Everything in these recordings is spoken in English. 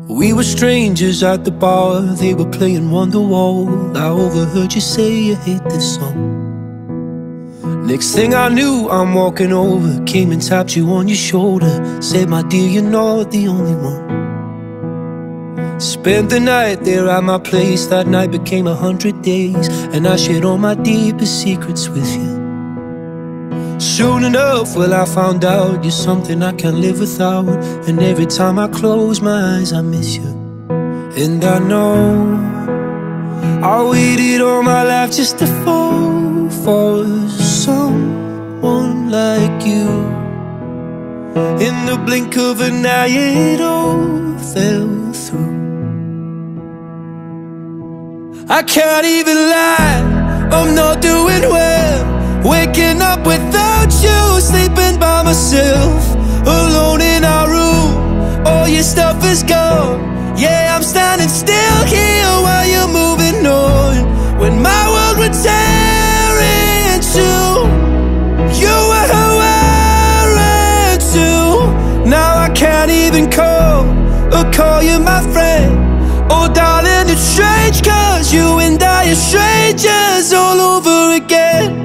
We were strangers at the bar, they were playing Wonderwall. I overheard you say you hate this song. Next thing I knew, I'm walking over, came and tapped you on your shoulder, said, my dear, you're not the only one. Spent the night there at my place, that night became 100 days, and I shared all my deepest secrets with you. Soon enough, well, I found out you're something I can't live without, and every time I close my eyes I miss you. And I know I waited all my life just to fall for someone like you. In the blink of an eye it all fell through. I can't even lie, I'm not doing well. Waking up without you, sleeping by myself, alone in our room. All your stuff is gone. Yeah, I'm standing still here while you're moving on. When my world would tear in two, you were who I ran to. Now I can't even call or call you my friend. Oh darling, it's strange, cause you and I are strangers all over again.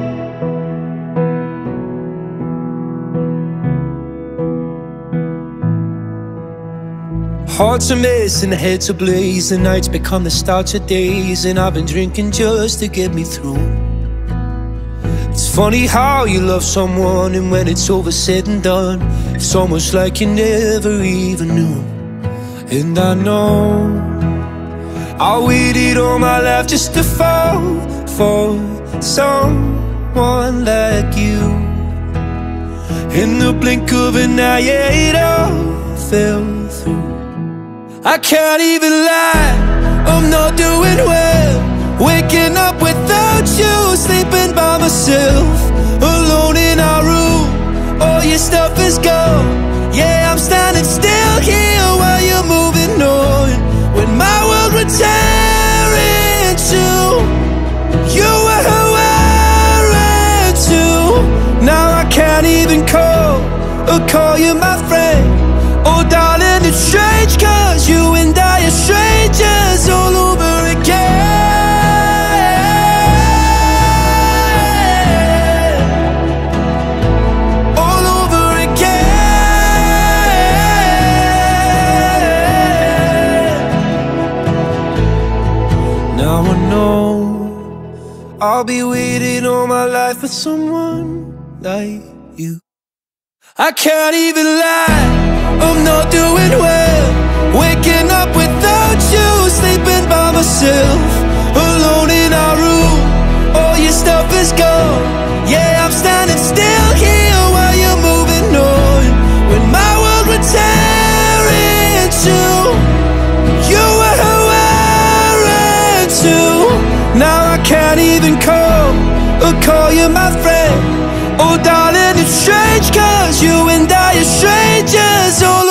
Hearts are missing, heads ablaze, the nights become the start of days, and I've been drinking just to get me through. It's funny how you love someone, and when it's over said and done, it's almost like you never even knew. And I know I waited all my life just to fall for someone like you. In the blink of an eye, it all fell through. I can't even lie, I'm not doing well. Waking up without you, sleeping by myself, alone in our room. All your stuff is gone. Yeah, I'm standing still here while you're moving on. When my world would tear in two, you were who I ran to. Now I can't even call or call you my friend. Oh darling, it's strange, cause you and I are strangers all over again. All over again. Now I know I'll be waiting all my life for someone like you. I can't even lie, I'm not doing well. Waking up without you, sleeping by myself, alone in our room. All your stuff is gone. Yeah, I'm standing still here while you're moving on. When my world would tear in two, you were who I ran to. Now I can't even call or call you my friend. Oh darling, it's strange, cause you and I are strangers all